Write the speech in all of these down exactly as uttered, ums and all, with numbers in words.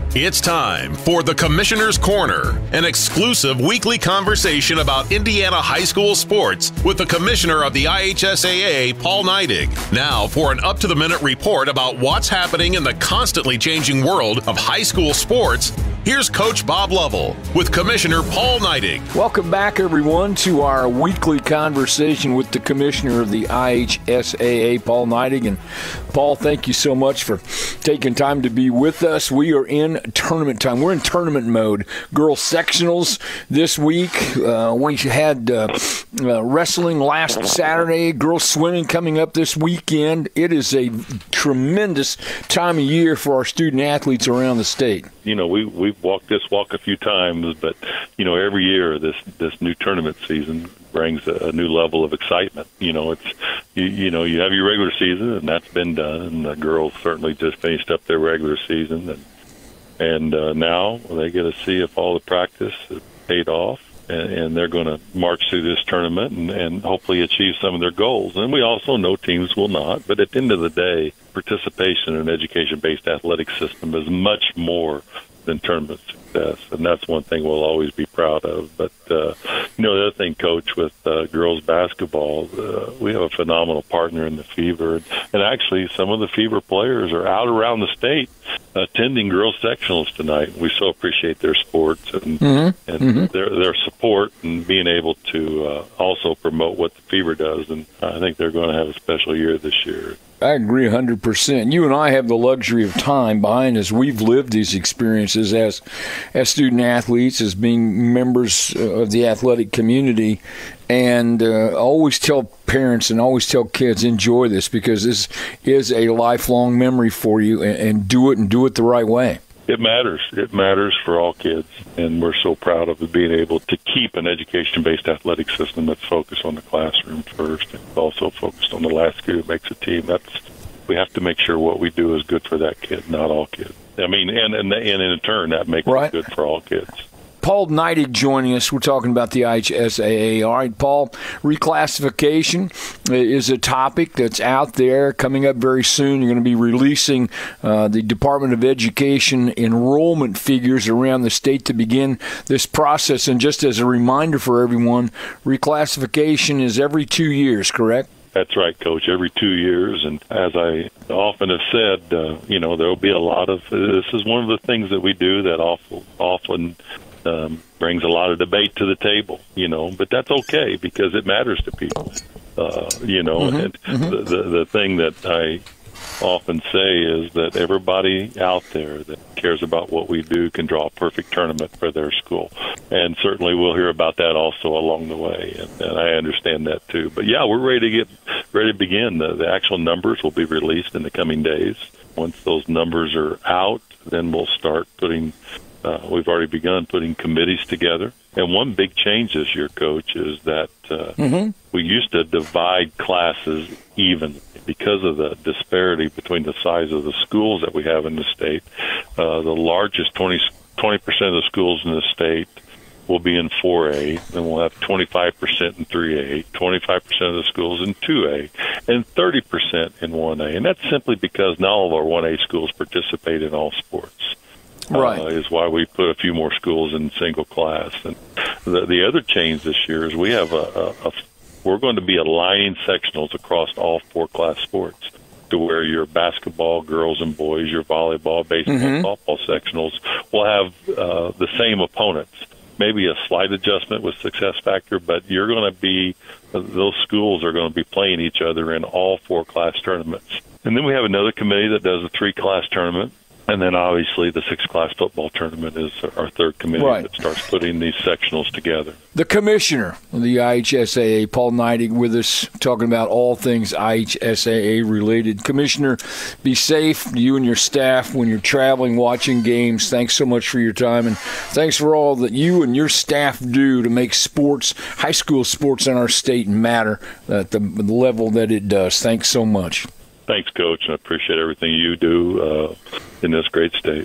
It's time for the Commissioner's Corner, an exclusive weekly conversation about Indiana high school sports with the Commissioner of the I H S A A, Paul Neidig. Now for an up-to-the-minute report about what's happening in the constantly changing world of high school sports, here's Coach Bob Lovell with Commissioner Paul Neidig. Welcome back, everyone, to our weekly conversation with the Commissioner of the I H S A A, Paul Neidig. And Paul, thank you so much for taking time to be with us. We are in tournament time. We're in tournament mode. Girls sectionals this week. Uh, we had uh, uh, wrestling last Saturday. Girls swimming coming up this weekend. It is a tremendous time of year for our student athletes around the state. You know, we, we've walked this walk a few times, but, you know, every year this, this new tournament season brings a, a new level of excitement. You know, it's, you, you know, you have your regular season, and that's been done. And the girls certainly just finished up their regular season. And, and uh, now they get to see if all the practice has paid off. And, and they're going to march through this tournament and, and hopefully achieve some of their goals. And we also know teams will not. But at the end of the day, participation in an education-based athletic system is much more than tournament success. And that's one thing we'll always be proud of. But, uh, you know, the other thing, Coach, with uh, girls basketball, uh, we have a phenomenal partner in the Fever. And actually, some of the Fever players are out around the state attending girls sectionals tonight. We so appreciate their sports and, mm-hmm. and mm-hmm. their their support and being able to uh, also promote what the Fever does. And I think they're going to have a special year this year. I agree one hundred percent. You and I have the luxury of time behind us. We've lived these experiences as as student athletes, as being members of the athletic community, and uh, always tell parents and always tell kids, enjoy this, because this is a lifelong memory for you, and, and do it and do it the right way. It matters. It matters for all kids, and we're so proud of being able to keep an education-based athletic system that's focused on the classroom first and also focused on the last kid who makes a team. That's we have to make sure what we do is good for that kid, not all kids. I mean, and and, and in turn, that makes right. it good for all kids. Paul Neidig joining us. We're talking about the I H S A A. All right, Paul, reclassification is a topic that's out there coming up very soon. You're going to be releasing uh, the Department of Education enrollment figures around the state to begin this process. And just as a reminder for everyone, reclassification is every two years, correct? That's right, Coach, every two years. And as I often have said, uh, you know, there will be a lot of, this is one of the things that we do that often, often Um, brings a lot of debate to the table, you know, but that's okay because it matters to people, uh, you know, mm-hmm, and mm-hmm. The, the, the thing that I often say is that everybody out there that cares about what we do can draw a perfect tournament for their school. And certainly we'll hear about that also along the way. And, and I understand that too. But yeah, we're ready to get ready to begin. The, the actual numbers will be released in the coming days. Once those numbers are out, then we'll start putting Uh, we've already begun putting committees together. And one big change this year, Coach, is that uh, mm-hmm. we used to divide classes evenly because of the disparity between the size of the schools that we have in the state. Uh, the largest twenty, twenty percent of the schools in the state will be in four A, and we'll have twenty-five percent in three A, twenty-five percent of the schools in two A, and thirty percent in one A. And that's simply because not all of our one A schools participate in all sports. Right. Uh, is why we put a few more schools in single class. And the, the other change this year is we have a, a, a we're going to be aligning sectionals across all four class sports to where your basketball, girls and boys, your volleyball, baseball, mm-hmm. softball sectionals will have uh, the same opponents. Maybe a slight adjustment with success factor, but you're going to be those schools are going to be playing each other in all four class tournaments. And then we have another committee that does a three class tournament. And then, obviously, the six-class football tournament is our third committee right. that starts putting these sectionals together. The commissioner of the I H S A A, Paul Neidig, with us, talking about all things I H S A A-related. Commissioner, be safe, you and your staff, when you're traveling, watching games. Thanks so much for your time, and thanks for all that you and your staff do to make sports, high school sports in our state, matter at the, the level that it does. Thanks so much. Thanks, Coach, and I appreciate everything you do uh, in this great state.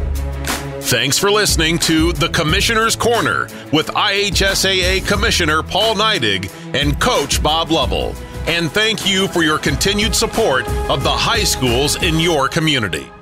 Thanks for listening to The Commissioner's Corner with I H S A A Commissioner Paul Neidig and Coach Bob Lovell. And thank you for your continued support of the high schools in your community.